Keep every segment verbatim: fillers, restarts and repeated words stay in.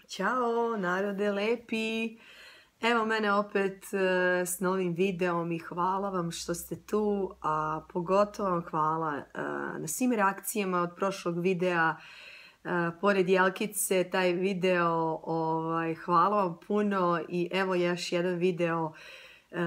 Ćao, narode lepi! Evo mene opet uh, s novim videom i hvala vam što ste tu, a pogotovo vam hvala uh, na svim reakcijama od prošlog videa. Uh, pored Jelkice, taj video, ovaj, hvala vam puno i evo još jedan video uh,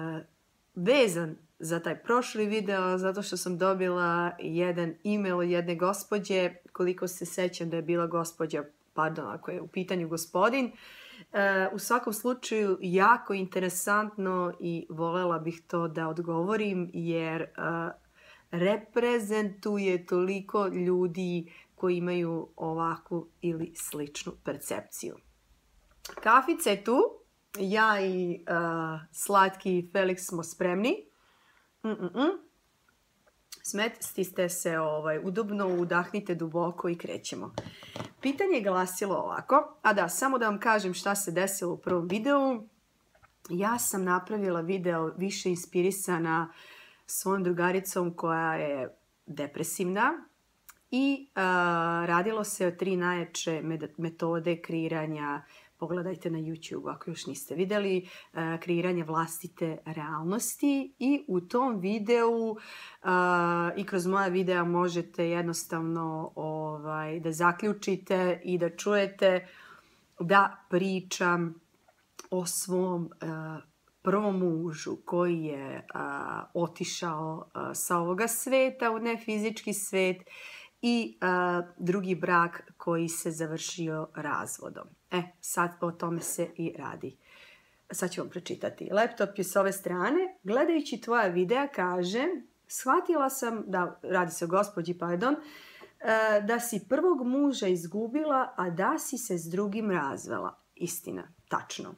vezan za taj prošli video, zato što sam dobila jedan email od jedne gospođe, koliko se sećam da je bila gospođa, pardon, ako je u pitanju gospodin. Uh, u svakom slučaju jako interesantno i voljela bih to da odgovorim jer uh, reprezentuje toliko ljudi koji imaju ovakvu ili sličnu percepciju. Kafica je tu, ja i uh, slatki Felix smo spremni. Mm-mm. Smestite se ovaj, udobno, udahnite duboko i krećemo. Pitanje je glasilo ovako, a da, samo da vam kažem šta se desilo u prvom videu. Ja sam napravila video više inspirisana svojom drugaricom koja je depresivna i uh, radilo se o tri najjače metode kreiranja. Pogledajte na YouTube ako još niste vidjeli, uh, kreiranje vlastite realnosti i u tom videu uh, i kroz moja videa možete jednostavno ovaj, da zaključite i da čujete da pričam o svom uh, prvom mužu koji je uh, otišao uh, sa ovoga sveta u nefizički svet i uh, drugi brak koji se završio razvodom. E, sad o tome se i radi. Sad ću vam pročitati. Laptop je s ove strane. Gledajući tvoja videa kaže, shvatila sam, da radi se o gospođi, pardon, uh, da si prvog muža izgubila, a da si se s drugim razvela. Istina, tačno.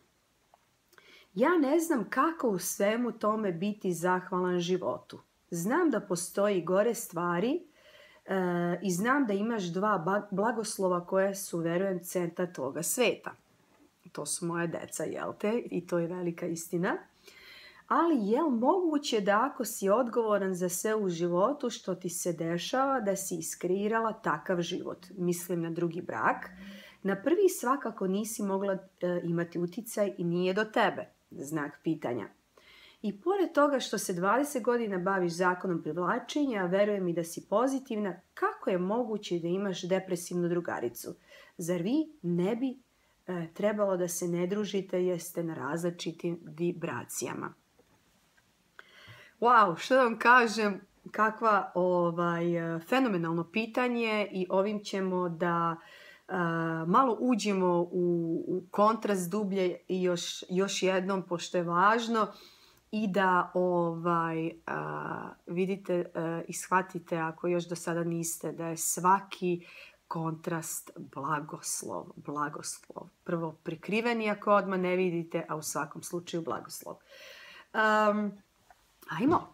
Ja ne znam kako u svemu tome biti zahvalan životu. Znam da postoji gore stvari e, i znam da imaš dva blagoslova koje su, verujem, centar toga sveta. To su moja deca, jel te? I to je velika istina. Ali je li moguće da ako si odgovoran za sve u životu što ti se dešava, da si iskreirala takav život? Mislim na drugi brak. Na prvi svakako nisi mogla e, imati uticaj i nije do tebe. Znak pitanja. I pored toga što se dvadeset godina baviš zakonom privlačenja, verujem i da si pozitivna, kako je moguće da imaš depresivnu drugaricu? Zar vi ne bi e, trebalo da se ne družite jer ste na različitim vibracijama? Wow, što da vam kažem, kakva ovaj, fenomenalno pitanje i ovim ćemo da Uh, malo uđemo u, u kontrast dublje i još, još jednom, pošto je važno i da ovaj, uh, vidite uh, i shvatite, ako još do sada niste, da je svaki kontrast blagoslov. Blagoslov. Prvo prikriveni ako odmah ne vidite, a u svakom slučaju blagoslov. Um, ajmo.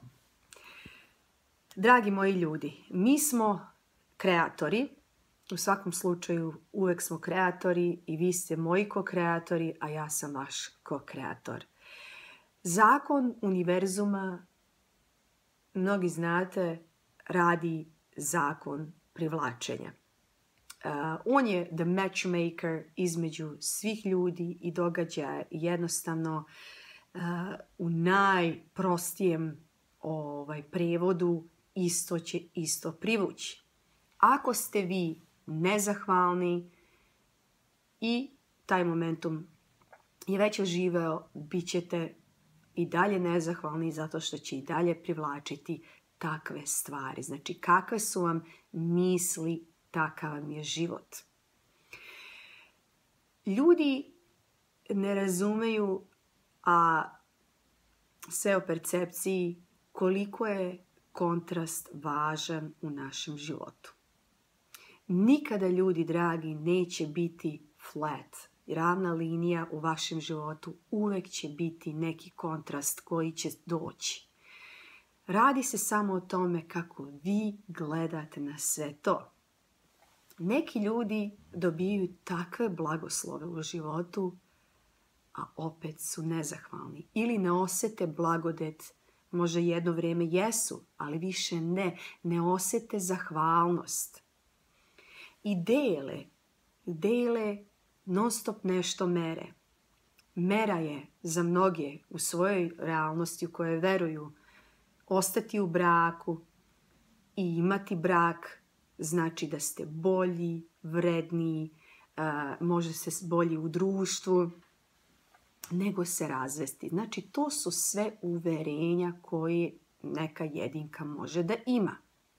Dragi moji ljudi, mi smo kreatori. U svakom slučaju uvek smo kreatori i vi ste moji ko-kreatori, a ja sam vaš ko-kreator. Zakon univerzuma, mnogi znate, radi zakon privlačenja. Uh, on je the matchmaker između svih ljudi i događaja i jednostavno uh, u najprostijem ovaj, prevodu isto će isto privući. Ako ste vi nezahvalni i taj momentum je već oživeo, bit ćete i dalje nezahvalni zato što će i dalje privlačiti takve stvari. Znači, kakve su vam misli, takav vam je život. Ljudi ne razumeju, a sve o percepciji, koliko je kontrast važan u našem životu. Nikada, ljudi dragi, neće biti flat. Ravna linija u vašem životu, uvek će biti neki kontrast koji će doći. Radi se samo o tome kako vi gledate na sve to. Neki ljudi dobijaju takve blagoslove u životu, a opet su nezahvalni. Ili ne osete blagodet, možda jedno vrijeme jesu, ali više ne. Ne osete zahvalnost. I dele, dele non stop nešto mere. Mera je za mnoge u svojoj realnosti u kojoj veruju ostati u braku i imati brak znači da ste bolji, vredniji, može se bolji u društvu nego se razvesti. Znači to su sve uverenja koje neka jedinka može da ima.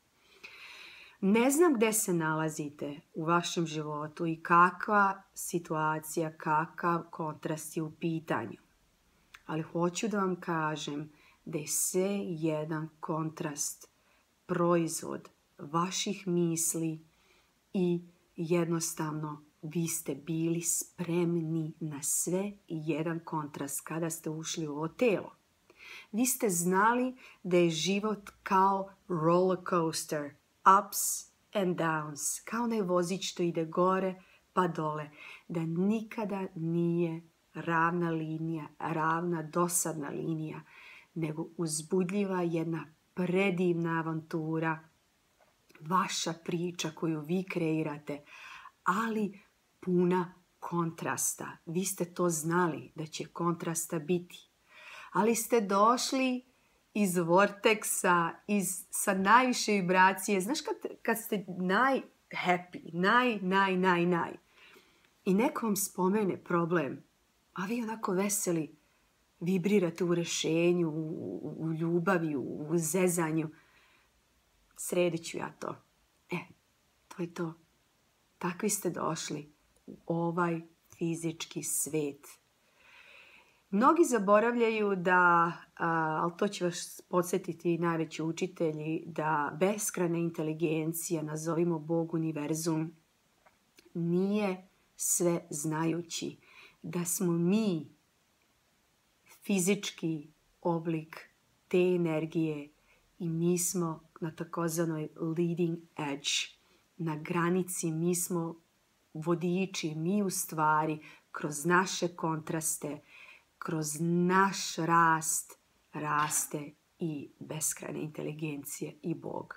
Ne znam gdje se nalazite u vašem životu i kakva situacija, kakav kontrast je u pitanju. Ali hoću da vam kažem da je sve jedan kontrast, proizvod vaših misli i jednostavno vi ste bili spremni na sve i jedan kontrast kada ste ušli u ovo telo. Vi ste znali da je život kao roller coaster, ups and downs, kao onaj vozić što ide gore pa dole, da nikada nije ravna linija, ravna dosadna linija, nego uzbudljiva jedna predivna avantura, vaša priča koju vi kreirate, ali puna kontrasta. Vi ste to znali da će kontrasta biti, ali ste došli iz vorteksa, iz, sa najviše vibracije. Znaš kad, kad ste naj-happy, naj, naj, naj, naj, i neko vam spomene problem, a vi onako veseli, vibrirate u rešenju, u, u ljubavi, u, u zezanju, sredit ću ja to. E, to je to. Takvi ste došli u ovaj fizički svet. Mnogi zaboravljaju da, a, ali to će vas podsjetiti najveći učitelji, da beskrajna inteligencija, nazovimo Bog, univerzum, nije sve znajući. Da smo mi fizički oblik te energije i mi smo na takozvanoj leading edge, na granici, mi smo vodiči, mi u stvari kroz naše kontraste, kroz naš rast, raste i beskrajna inteligencija i Bog.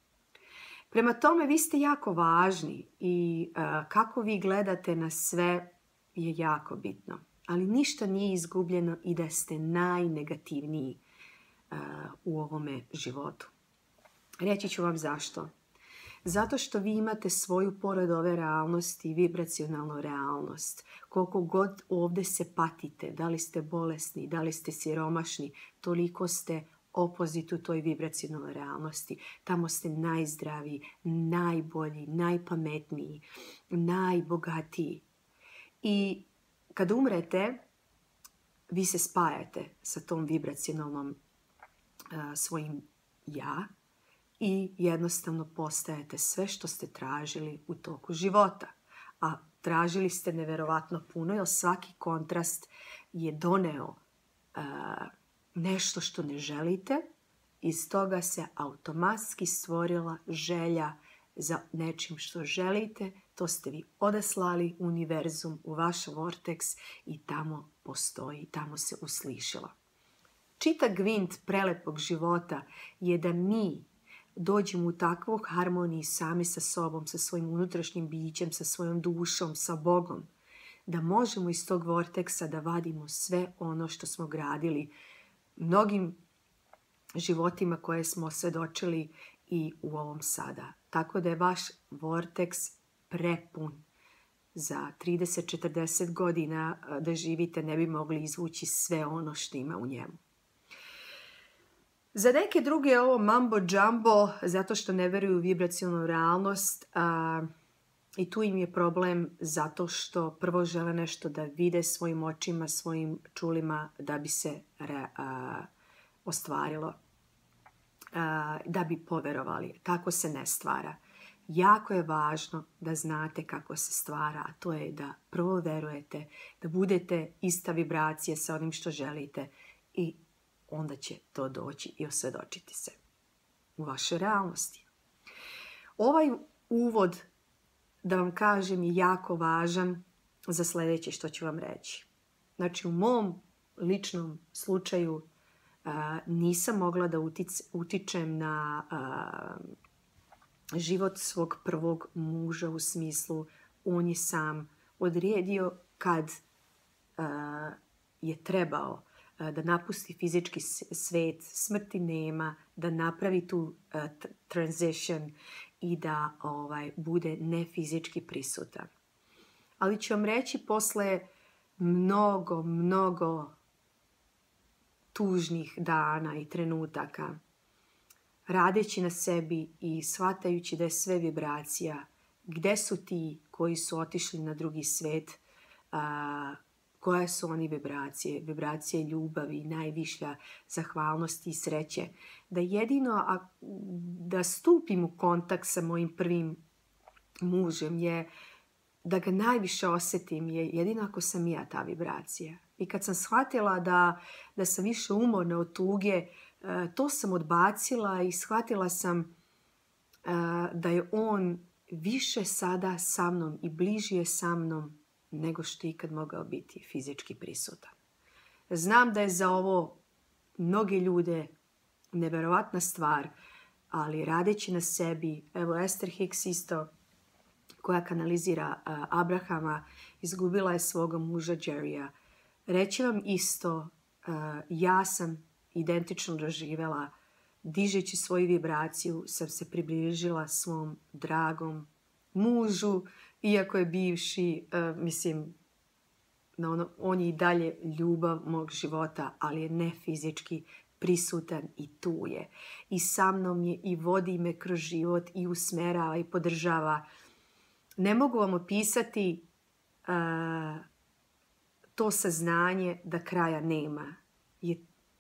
Prema tome, vi ste jako važni i uh, kako vi gledate na sve je jako bitno. Ali ništa nije izgubljeno i da ste najnegativniji uh, u ovome životu. Reći ću vam zašto. Zato što vi imate svoju, pored ove realnosti, vibracionalnu realnost. Koliko god ovdje se patite, da li ste bolesni, da li ste siromašni, toliko ste opozit u toj vibracionalnoj realnosti. Tamo ste najzdraviji, najbolji, najpametniji, najbogatiji. I kad umrete, vi se spajate sa tom vibracionalnom uh, svojim ja i jednostavno postajete sve što ste tražili u toku života. A tražili ste neverovatno puno, jer svaki kontrast je doneo uh, nešto što ne želite. Iz toga se automatski stvorila želja za nečim što želite. To ste vi odaslali u univerzum, u vaš vorteks i tamo postoji, tamo se uslišilo. Čita gvint prelepog života je da mi dođemo u takvu harmoniji sami sa sobom, sa svojim unutrašnjim bićem, sa svojom dušom, sa Bogom, da možemo iz tog vorteksa da vadimo sve ono što smo gradili mnogim životima koje smo svedočili i u ovom sada. Tako da je vaš vorteks prepun. Za trideset do četrdeset godina da živite ne bi mogli izvući sve ono što ima u njemu. Za neke druge je ovo mambo jumbo zato što ne veruju u vibracionalnu realnost a, i tu im je problem zato što prvo žele nešto da vide svojim očima, svojim čulima da bi se re, a, ostvarilo, a, da bi poverovali. Tako se ne stvara. Jako je važno da znate kako se stvara, a to je da prvo verujete, da budete ista vibracija sa onim što želite i onda će to doći i osvjedočiti se u vašoj realnosti. Ovaj uvod, da vam kažem, je jako važan za sljedeće što ću vam reći. Znači, u mom ličnom slučaju uh, nisam mogla da utic, utičem na uh, život svog prvog muža u smislu on je sam odredio kad uh, je trebao uh, da napusti fizički svet, smrti nema, da napravi tu uh, transition i da ovaj, bude nefizički prisutan. Ali ću vam reći posle mnogo, mnogo tužnih dana i trenutaka, radeći na sebi i shvatajući da je sve vibracija, gde su ti koji su otišli na drugi svet, a, koje su oni vibracije, vibracije ljubavi, najvišlja zahvalnosti i sreće, da jedino a, da stupim u kontakt sa mojim prvim mužem je da ga najviše osjetim je jedino ako sam ja ta vibracija. I kad sam shvatila da, da sam više umorna od tuge, to sam odbacila i shvatila sam da je on više sada sa mnom i bliži je sa mnom nego što je ikad mogao biti fizički prisutan. Znam da je za ovo mnoge ljude neverovatna stvar, ali radeći na sebi, evo Esther Hicks isto, koja kanalizira uh, Abrahama, izgubila je svoga muža Jerrya. Reći vam isto, uh, ja sam identično doživjela, dižeći svoju vibraciju, sam se približila svom dragom mužu, iako je bivši, uh, mislim, no, ono, on je i dalje ljubav mog života, ali je ne fizički prisutan i tu je. I sa mnom je i vodi me kroz život i usmerava i podržava. Ne mogu vam opisati uh, to saznanje da kraja nema. Je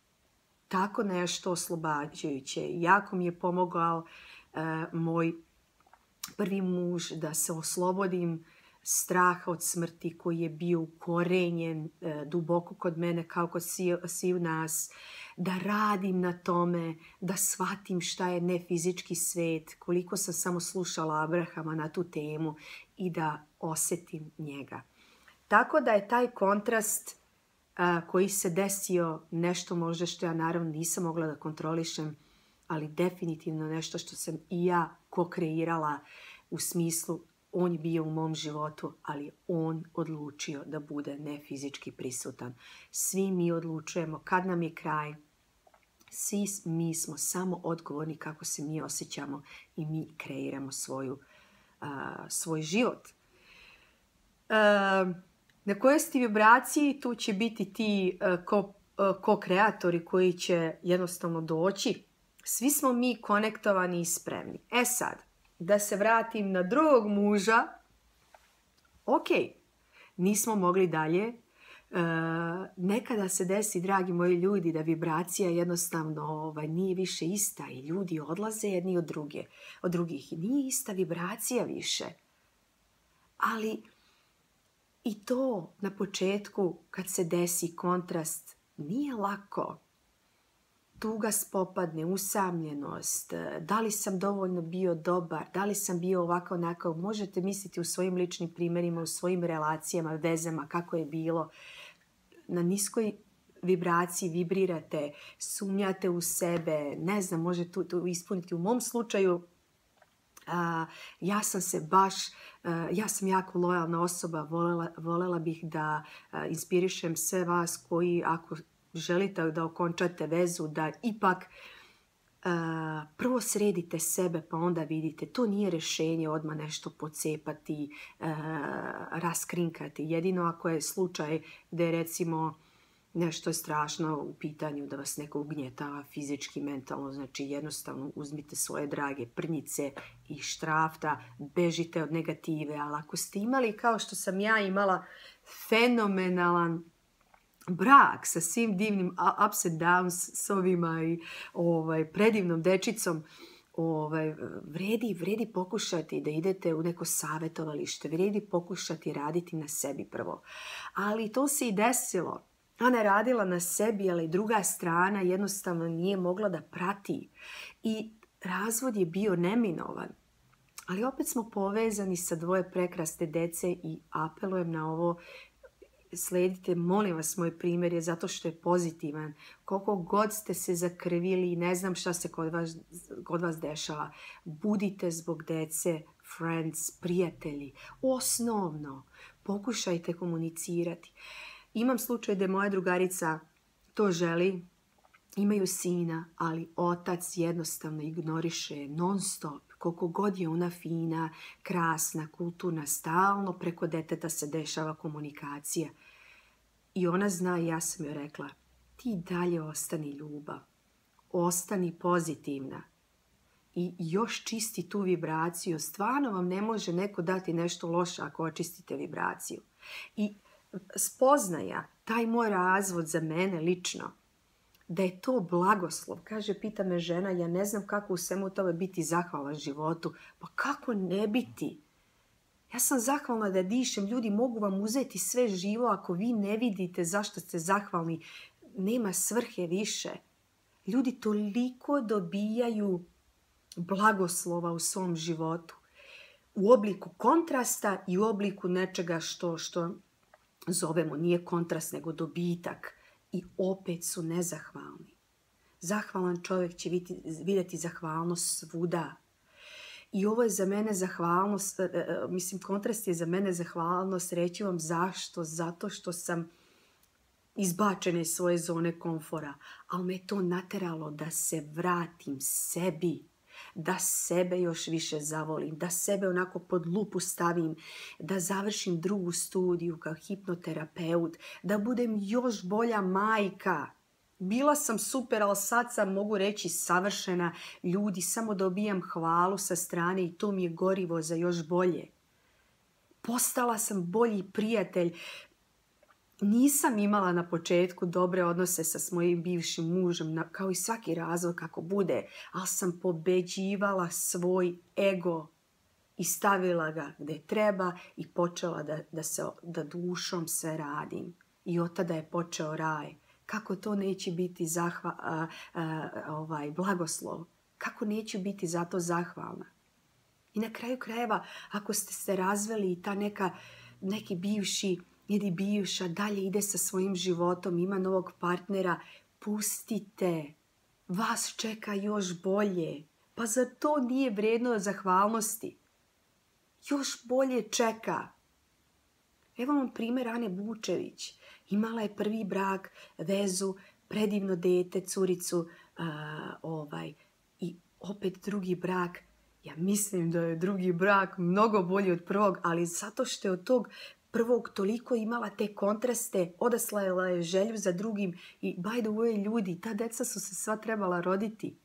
tako nešto oslobađajuće. Jako mi je pomogao uh, moj prvi muž da se oslobodim straha od smrti koji je bio ukorenjen uh, duboko kod mene kao kod svih nas. Da radim na tome, da shvatim šta je nefizički svet, koliko sam samo slušala Abrahama na tu temu i da osjetim njega. Tako da je taj kontrast a, koji se desio nešto možda što ja naravno nisam mogla da kontrolišem, ali definitivno nešto što sam i ja ko-kreirala u smislu on je bio u mom životu, ali on odlučio da bude nefizički prisutan. Svi mi odlučujemo kad nam je kraj. Svi mi smo samo odgovorni kako se mi osjećamo i mi kreiramo svoju, uh, svoj život. Uh, na kojoj ste vibraciji tu će biti ti uh, ko, uh, ko-kreatori koji će jednostavno doći. Svi smo mi konektovani i spremni. E sad, da se vratim na drugog muža, ok, nismo mogli dalje. Uh, nekada se desi, dragi moji ljudi, da vibracija jednostavno ovaj, nije više ista i ljudi odlaze jedni od, druge, od drugih. Nije ista vibracija više. Ali i to na početku kad se desi kontrast nije lako. Tuga spopadne, usamljenost, da li sam dovoljno bio dobar, da li sam bio ovako onako. Možete misliti u svojim ličnim primjerima, u svojim relacijama, vezama, kako je bilo. Na niskoj vibraciji vibrirate, sumnjate u sebe, ne znam, može tu, tu ispuniti. U mom slučaju, a, ja sam se baš, a, ja sam jako lojalna osoba, volela, volela bih da a, inspirišem sve vas koji, ako želite da okončate vezu, da ipak uh, prvo sredite sebe pa onda vidite. To nije rješenje odmah nešto pocepati, uh, raskrinkati. Jedino ako je slučaj gdje recimo nešto je strašno u pitanju da vas neko ugnjetava fizički, mentalno, znači jednostavno uzmite svoje drage prnjice i štrafta, bežite od negative, ali ako ste imali kao što sam ja imala fenomenalan brak sa svim divnim ups and downs s ovima i ovaj, predivnom dečicom, ovaj, vredi, vredi pokušati da idete u neko savjetovalište, vredi pokušati raditi na sebi prvo. Ali to se i desilo. Ona je radila na sebi, ali druga strana jednostavno nije mogla da prati. I razvod je bio neminovan. Ali opet smo povezani sa dvoje prekrasne dece i apelujem na ovo. Sledite, molim vas, moj primjer je zato što je pozitivan. Koliko god ste se zakrvili i ne znam šta se kod vas, kod vas dešava, budite zbog dece, friends, prijatelji. Osnovno, Pokušajte komunicirati. Imam slučaj da moja drugarica to želi, imaju sina, ali otac jednostavno ignoriše non stop. Koliko god je ona fina, krasna, kulturna, stalno preko deteta se dešava komunikacija. I ona zna, i ja sam joj rekla, ti dalje ostani ljubav, ostani pozitivna i još čisti tu vibraciju. Stvarno vam ne može neko dati nešto loše ako očistite vibraciju. I spoznaja, taj moj razvod za mene lično, da je to blagoslov. Kaže, pita me žena, ja ne znam kako u svemu tome biti zahvalan životu. Pa kako ne biti? Ja sam zahvalna da dišem. Ljudi, mogu vam uzeti sve živo ako vi ne vidite zašto ste zahvalni. Nema svrhe više. Ljudi toliko dobijaju blagoslova u svom životu. U obliku kontrasta i u obliku nečega što, što zovemo, nije kontrast nego dobitak. I opet su nezahvalni. Zahvalan čovjek će vidjeti zahvalnost svuda. I ovo je za mene zahvalnost, mislim kontrast je za mene zahvalnost, reći vam zašto, zato što sam izbačena iz svoje zone komfora, ali me je to nateralo da se vratim sebi, da sebe još više zavolim, da sebe onako pod lupu stavim, da završim drugu studiju kao hipnoterapeut, da budem još bolja majka. Bila sam super, ali sad sam, mogu reći, savršena. Ljudi, samo dobijam hvalu sa strane i to mi je gorivo za još bolje. Postala sam bolji prijatelj. Nisam imala na početku dobre odnose sa svojim bivšim mužem, kao i svaki razvoj kako bude, ali sam pobeđivala svoj ego i stavila ga gdje treba i počela da, da, se, da dušom sve radim. I od tada je počeo raj. Kako to neće biti zahva, a, a, ovaj, blagoslov? Kako neću biti za to zahvalna? I na kraju krajeva, ako ste se razveli i ta neka, neki bivši ili bivša dalje ide sa svojim životom, ima novog partnera, pustite. Vas čeka još bolje. Pa za to nije vrijedno zahvalnosti. Još bolje čeka. Evo vam primjer Ane Bučević. Imala je prvi brak, vezu, predivno dete, curicu, a, ovaj, i opet drugi brak. Ja mislim da je drugi brak mnogo bolji od prvog, ali zato što je od tog prvog toliko imala te kontraste, odaslala je želju za drugim i by the way, ljudi, ta deca su se sva trebala roditi.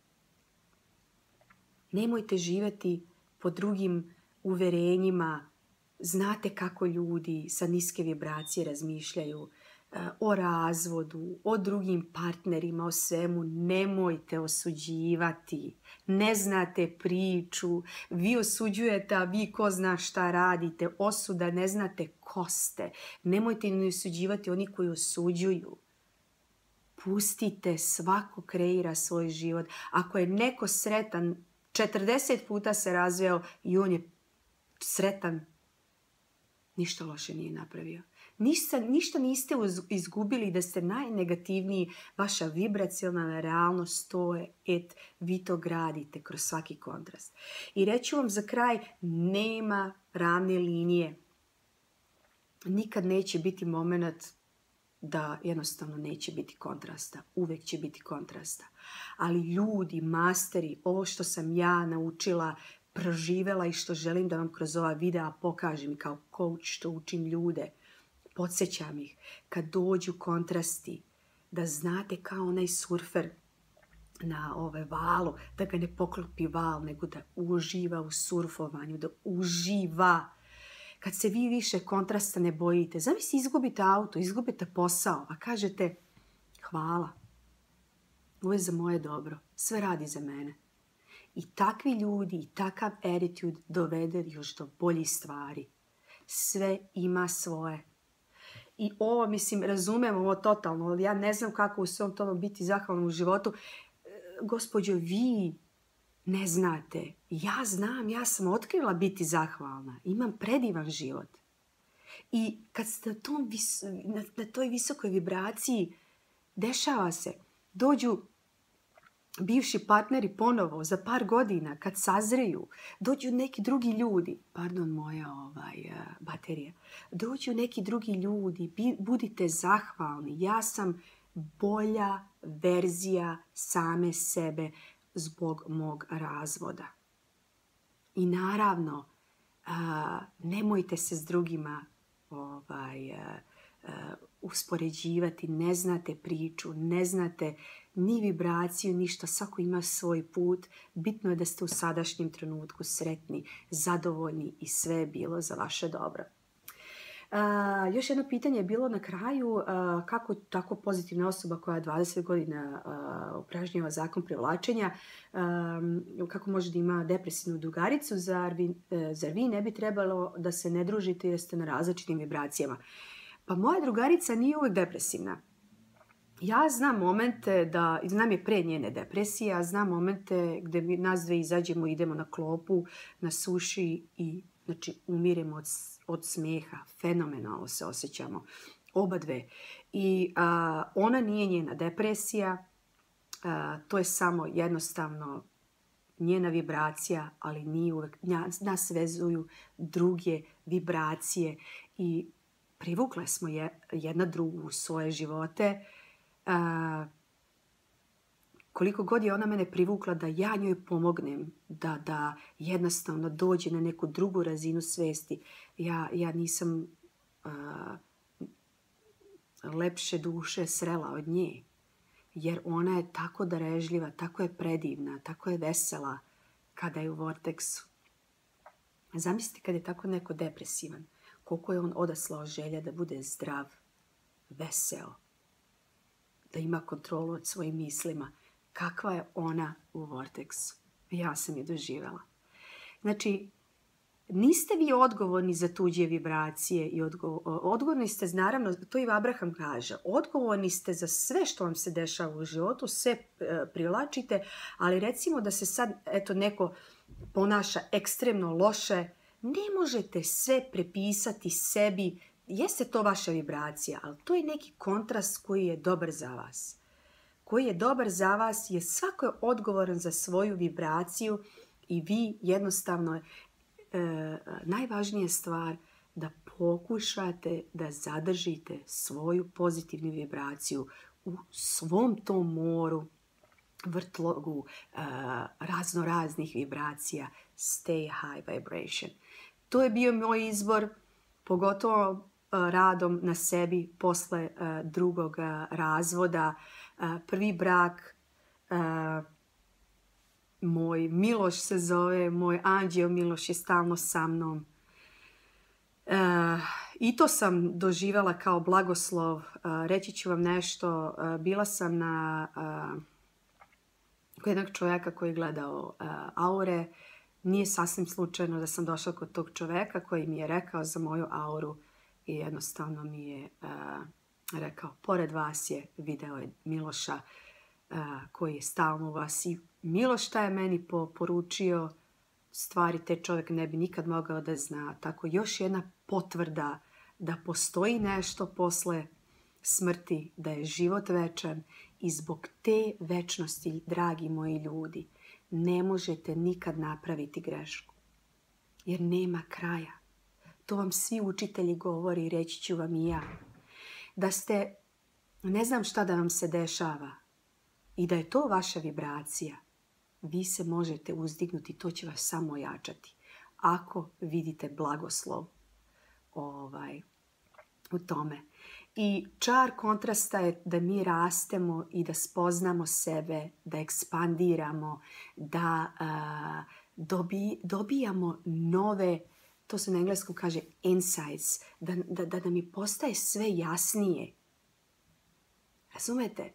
Nemojte živjeti po drugim uverenjima. Znate kako ljudi sa niske vibracije razmišljaju o razvodu, o drugim partnerima, o svemu. Nemojte osuđivati. Ne znate priču. Vi osuđujete, a vi ko zna šta radite. Osuda, ne znate ko ste. Nemojte ni osuđivati oni koji osuđuju. Pustite, svako kreira svoj život. Ako je neko sretan, četrdeset puta se razveo i on je sretan, ništa loše nije napravio. Ništa, ništa niste izgubili da ste najnegativniji. Vaša vibracionalna realnost to je, et vi to gradite kroz svaki kontrast. I reću vam za kraj, nema ravne linije. Nikad neće biti moment da jednostavno neće biti kontrasta. Uvijek će biti kontrasta. Ali ljudi, masteri, ovo što sam ja naučila, proživela i što želim da vam kroz ova videa pokažem kao coach što učim ljude, podsjećam ih kad dođu kontrasti, da znate kao onaj surfer na ove valu, da ga ne poklopi val, nego da uživa u surfovanju, da uživa. Kad se vi više kontrasta ne bojite, zamisli izgubite auto, izgubite posao, a kažete hvala, ovo je za moje dobro, sve radi za mene. I takvi ljudi i takav attitude dovede još do boljih stvari. Sve ima svoje. I ovo, mislim, razumem ovo totalno, ali ja ne znam kako u svom tome biti zahvalnom u životu. Gospođo, vi ne znate. Ja znam, ja sam otkrila biti zahvalna. Imam predivan život. I kad ste na, tom vis- na, na toj visokoj vibraciji, dešava se, dođu bivši partneri ponovo za par godina kad sazreju, dođu neki drugi ljudi, pardon moja ovaj, baterija, dođu neki drugi ljudi, budite zahvalni, ja sam bolja verzija same sebe zbog mog razvoda. I naravno, a, nemojte se s drugima ovaj, a, a, uspoređivati, ne znate priču, ne znate ni vibraciju, ništa, svako ima svoj put. Bitno je da ste u sadašnjem trenutku sretni, zadovoljni i sve je bilo za vaše dobro. Uh, još jedno pitanje je bilo na kraju, uh, kako tako pozitivna osoba koja dvadeset godina uh, upražnjava zakon privlačenja, um, kako može da ima depresivnu drugaricu, zar vi, uh, zar vi ne bi trebalo da se ne družite jer ste na različitim vibracijama? Pa moja drugarica nije uvijek depresivna. Ja znam momente da, znam je pre njene depresije, a znam momente gdje mi nas dve izađemo, idemo na klopu, na suši i znači umiremo od, od smijeha. Fenomenalno se osjećamo. Oba dve. I a, ona nije njena depresija, a, to je samo jednostavno njena vibracija, ali nije uvijek, nas vezuju druge vibracije i privukle smo je, jedna drugu u svoje živote. Uh, koliko god je ona mene privukla da ja njoj pomognem, da, da jednostavno dođe na neku drugu razinu svesti, ja, ja nisam uh, lepše duše srela od nje. Jer ona je tako darežljiva, tako je predivna, tako je vesela kada je u vorteksu. Zamislite kad je tako neko depresivan, koliko je on odaslao želja da bude zdrav, veseo, da ima kontrolu od svojim mislima. Kakva je ona u vorteksu? Ja sam je doživjela. Znači, niste vi odgovorni za tuđe vibracije i odgo- odgovorni ste, naravno, to i Abraham kaže, odgovorni ste za sve što vam se dešava u životu, sve e, privlačite, ali recimo da se sad eto, neko ponaša ekstremno loše, ne možete sve prepisati sebi. Jeste to vaša vibracija, ali to je neki kontrast koji je dobar za vas. Koji je dobar za vas jer svako je odgovoran za svoju vibraciju i vi jednostavno, e, najvažnija stvar da pokušate da zadržite svoju pozitivnu vibraciju u svom tom moru, vrtlogu e, razno raznih vibracija. Stay high vibration. To je bio moj izbor, pogotovo radom na sebi posle uh, drugog uh, razvoda. Uh, prvi brak, uh, moj Miloš se zove, moj anđeo Miloš je stalno sa mnom. Uh, I to sam doživjela kao blagoslov. Uh, reći ću vam nešto. Uh, bila sam na uh, kod jednog čovjeka koji je gledao uh, aure. Nije sasvim slučajno da sam došla kod tog čovjeka koji mi je rekao za moju auru. I jednostavno mi je uh, rekao, pored vas je video je Miloša uh, koji je stalno u vas. I Miloš šta je meni po, poručio, stvari te čovjek ne bi nikad mogao da zna. Tako još jedna potvrda da postoji nešto posle smrti, da je život večan i zbog te večnosti, dragi moji ljudi, ne možete nikad napraviti grešku. Jer nema kraja. To vam svi učitelji govori i reći ću vam i ja. Da ste, ne znam šta da vam se dešava i da je to vaša vibracija, vi se možete uzdignuti, to će vas samo ojačati. Ako vidite blagoslov ovaj, u tome. I čar kontrasta je da mi rastemo i da spoznamo sebe, da ekspandiramo, da a, dobi, dobijamo nove, to se na engleskom kaže insights, da, da, da, da mi postaje sve jasnije. Razumete?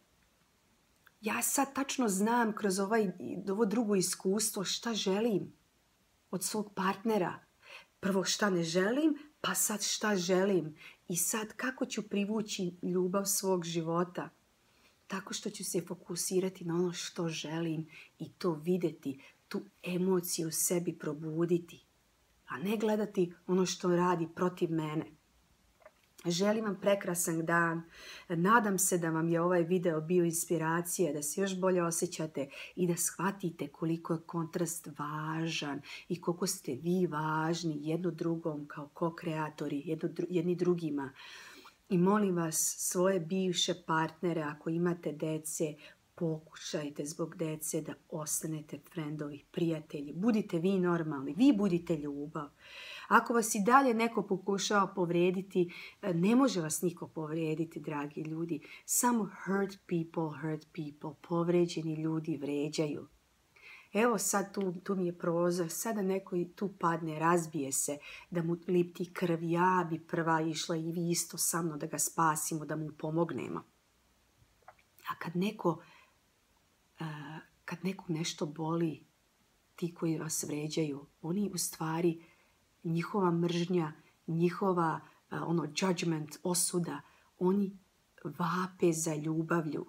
Ja sad tačno znam kroz ovaj, ovo drugo iskustvo šta želim od svog partnera. Prvo šta ne želim, pa sad šta želim. I sad kako ću privući ljubav svog života? Tako što ću se fokusirati na ono što želim i to vidjeti, tu emociju u sebi probuditi. A ne gledati ono što radi protiv mene. Želim vam prekrasan dan. Nadam se da vam je ovaj video bio inspiracija, da se još bolje osjećate i da shvatite koliko je kontrast važan i koliko ste vi važni jedno drugom kao ko-kreatori, jedno, jedni drugima. I molim vas, svoje bivše partnere, ako imate dece, pokušajte zbog dece da ostanete friendovi, prijatelji. Budite vi normalni, vi budite ljubav. Ako vas i dalje neko pokušava povrijediti, ne može vas niko povrijediti, dragi ljudi. Samo hurt people, hurt people. Povrijeđeni ljudi vređaju. Evo sad tu, tu mi je prozor, sada neko tu padne, razbije se, da mu lipti krv. Ja bi prva išla i vi isto sa mnom da ga spasimo, da mu pomognemo. A kad neko, uh, kad neko nešto boli, ti koji vas vređaju, oni u stvari, njihova mržnja, njihova uh, ono judgment, osuda, oni vape za ljubavlju.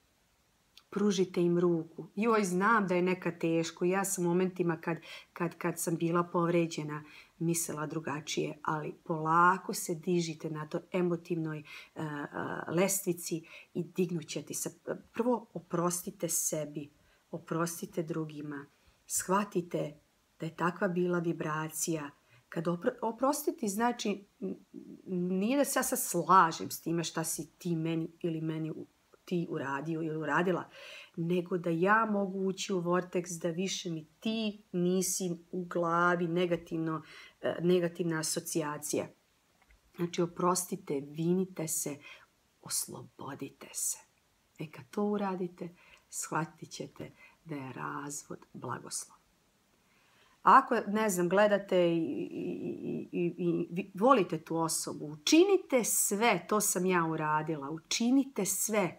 Pružite im ruku. Joj, znam da je nekad teško. Ja sam u momentima kad, kad, kad sam bila povređena mislila drugačije, ali polako se dižite na to emotivnoj uh, uh, lestvici i dignut ćete se. Prvo oprostite sebi, oprostite drugima. Shvatite da je takva bila vibracija. Kad opro- oprostiti znači nije da se ja sad slažem s time šta si ti meni ili meni ti uradio ili uradila, nego da ja mogu ući u vorteks da više mi ti nisi u glavi negativno, negativna asocijacija. Znači oprostite, vinite se, oslobodite se. E kad to uradite, shvatit ćete da je razvod blagoslov. Ako, ne znam, gledate i, i, i, i, i volite tu osobu, učinite sve, to sam ja uradila, učinite sve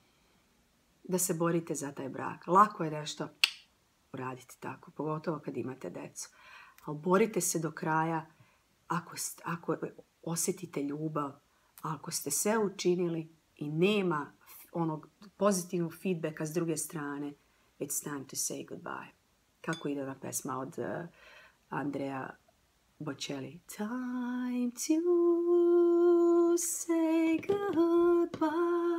da se borite za taj brak. Lako je nešto uraditi tako, pogotovo kad imate decu. Ali borite se do kraja ako, ako osjetite ljubav, ako ste sve učinili i nema onog pozitivnog feedbacka s druge strane, it's time to say goodbye. Kako ide ona pesma od uh, Andrea Bocelli? Time to say goodbye.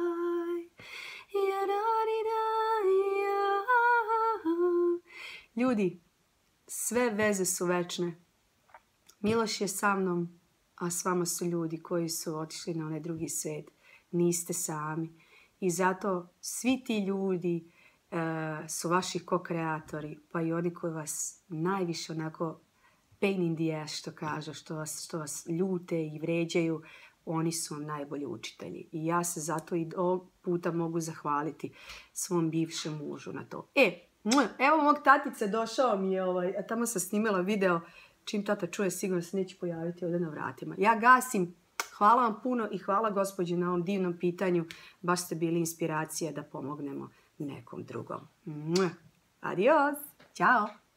Ljudi, sve veze su večne. Miloš je sa mnom, a s vama su ljudi koji su otišli na onaj drugi svijet. Niste sami. I zato svi ti ljudi uh, su vaši ko-kreatori, pa i oni koji vas najviše onako pain in the ass, što kažu, što vas, što vas ljute i vređaju, oni su vam najbolji učitelji. I ja se zato i ovog puta mogu zahvaliti svom bivšem mužu na to. E, evo mog tatice, došao mi je, ovaj, a tamo sam snimila video, čim tata čuje sigurno se neće pojaviti ovdje na vratima. Ja gasim, hvala vam puno i hvala gospođi na ovom divnom pitanju, baš ste bili inspiracija da pomognemo nekom drugom. Adios, ćao!